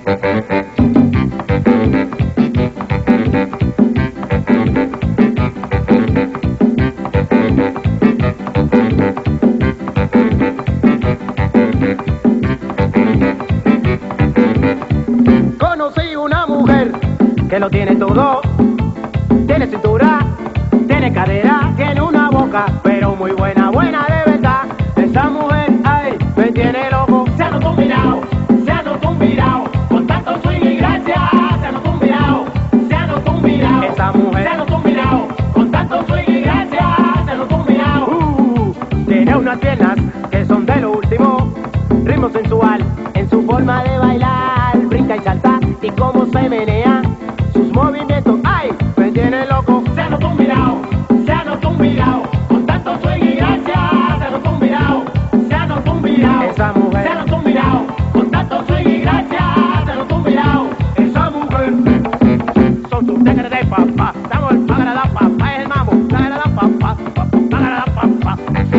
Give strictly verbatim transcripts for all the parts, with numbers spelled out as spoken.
Conocí una mujer que lo tiene todo, tiene cintura, tiene cadera, tiene una boca, pero muy buena, buena de verdad. Esa mujer, ay, me tiene loco. Se ha notado un virao, se ha notado un virao, con tanto swing y gracia. Se ha notado un virao, se ha notado un virao. Esa mujer, se ha notado un virao, con tanto swing y gracia. Se ha notado un virao. Uh, tiene unas piernas que son de lo último, ritmo sensual en su forma de bailar, brinca y salta y cómo se menea, sus movimientos, ay, me tiene loco. Se ha notado un virao, se ha notado un virao, con tanto swing y gracia. Se ha notado un virao, se ha notado un virao. Esa mujer, se ha notado un virao, con tanto swing y gracia. Se ha notado un virao. Esa mujer, son sus tigres de papá, estamos el págara la papá, es el mambo, págara la papá, págara la papá.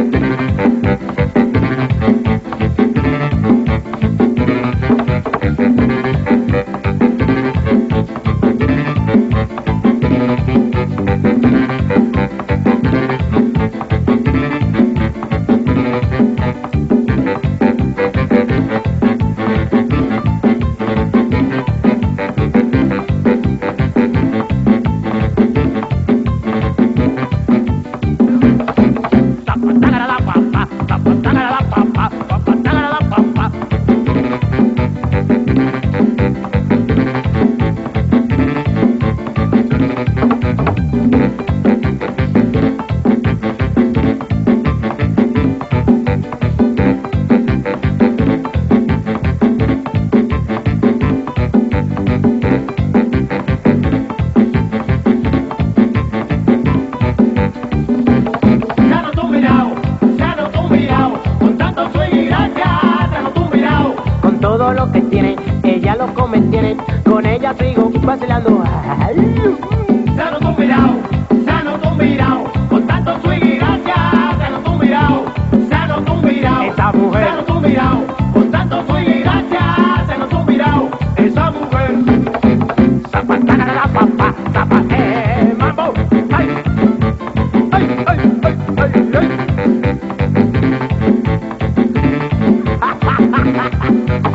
Todo lo que tiene, ella lo come, tiene, con ella sigo vacilando. Se ha notado un virao, se ha notado un virao, con tanto swing y gracia. Se ha notado un virao, se ha notado un virao. Esa mujer, se ha notado un virao, con tanto swing y gracia. Se ha notado un virao. Esa mujer, zapatana la papá, zapate, mambo, ay, ay, ay, ay, ay, ay.